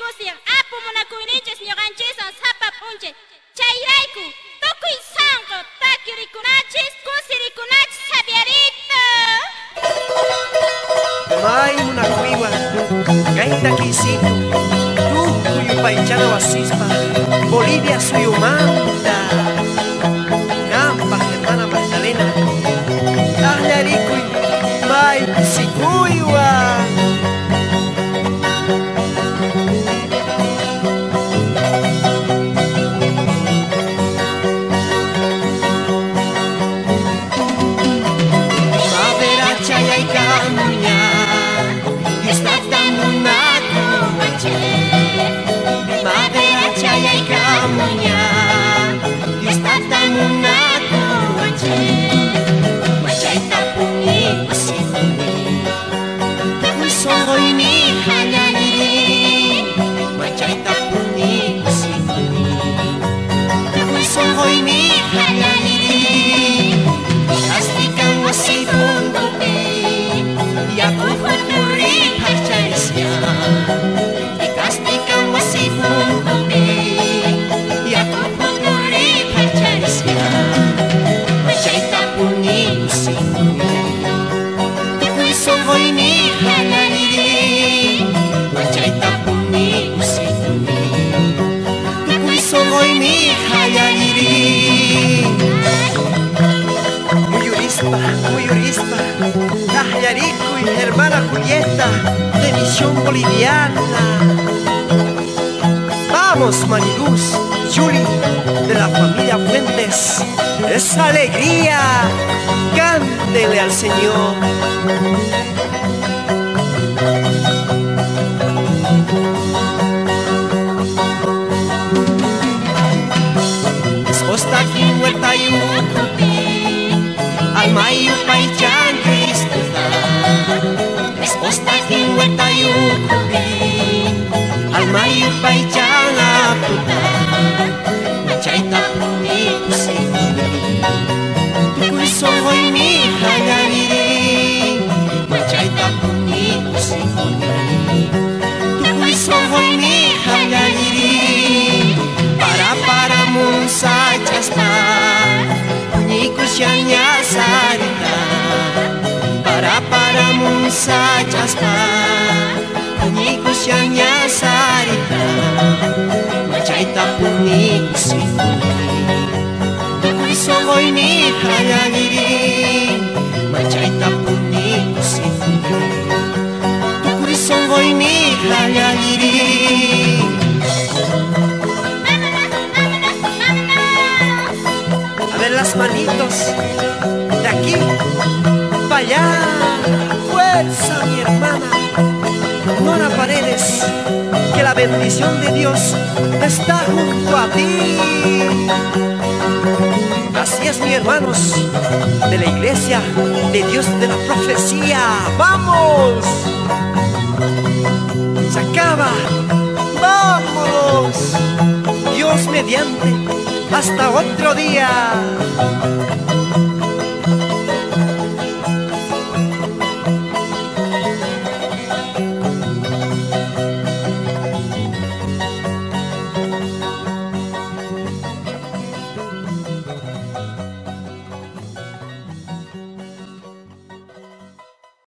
kusian apu munakuiniches ñuqanchison sapa punche. Chayrayku tukuy sanqo takirikunachis kusirikunachis sabiarito. May munakuywan kayta kisito tukuy paychana wasispa Bolivia suyumanta Nampa hermana Magdalena Tañarikuy may pisikuywan Muyurispa, Tañarico y hermana Julieta de Misión Boliviana. Vamos, Mariluz, Yuri de la familia Fuentes, esa alegría, cántele al Señor. Esposta aquí muerta y Almayu paychan Cristo Esposta kin huerta yukupi Almayu paychan aputa Machaita puni kusifuni Tukui sohoy mi hayaniri Machaita puni kusifuni Tukui sohoy mi hayaniri Para musachas pa Kunyanya sarita para musachas pa Kunyanya sarita Machaita puni kusifuni Tukui sohoy ni hayaniri Machaita puni kusifuni Tukui sohoy ni hayaniri. Las manitos de aquí para allá, fuerza mi hermana Nora Paredes, que la bendición de Dios está junto a ti. Así es, mis hermanos de la iglesia de Dios de la profecía. ¡Vamos! Se acaba, vámonos, Dios mediante. Hasta otro día.